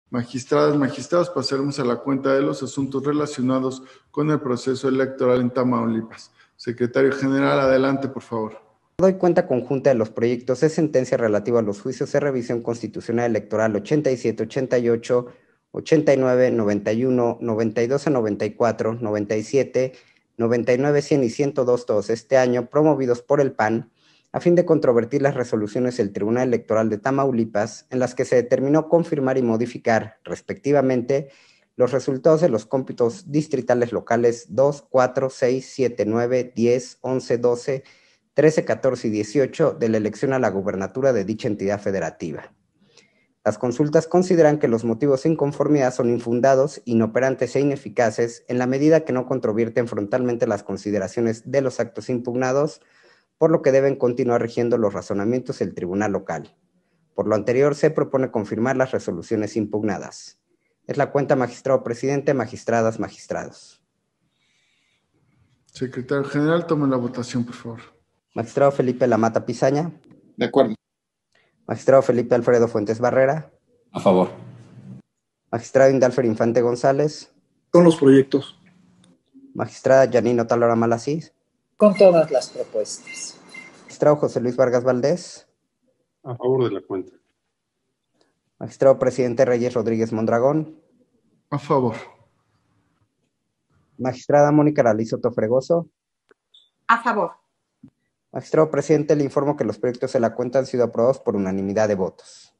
Magistradas, magistrados, pasaremos a la cuenta de los asuntos relacionados con el proceso electoral en Tamaulipas. Secretario General, adelante, por favor. Doy cuenta conjunta de los proyectos de sentencia relativa a los juicios de revisión constitucional electoral 87, 88, 89, 91, 92 a 94, 97, 99, 100 y 102 todos este año, promovidos por el PAN, a fin de controvertir las resoluciones del Tribunal Electoral de Tamaulipas, en las que se determinó confirmar y modificar, respectivamente, los resultados de los cómputos distritales locales 2, 4, 6, 7, 9, 10, 11, 12, 13, 14 y 18 de la elección a la gubernatura de dicha entidad federativa. Las consultas consideran que los motivos de inconformidad son infundados, inoperantes e ineficaces en la medida que no controvierten frontalmente las consideraciones de los actos impugnados, por lo que deben continuar rigiendo los razonamientos del tribunal local. Por lo anterior, se propone confirmar las resoluciones impugnadas. Es la cuenta, magistrado presidente, magistradas, magistrados. Secretario General, tome la votación, por favor. Magistrado Felipe Lamata Pizaña. De acuerdo. Magistrado Felipe Alfredo Fuentes Barrera. A favor. Magistrado Indalfer Infante González. Con los proyectos. Magistrada Yanino Talora Malasís. Con todas las propuestas. Magistrado José Luis Vargas Valdés. A favor de la cuenta. Magistrado Presidente Reyes Rodríguez Mondragón. A favor. Magistrada Mónica Araliz Soto Fregoso. A favor. Magistrado Presidente, le informo que los proyectos de la cuenta han sido aprobados por unanimidad de votos.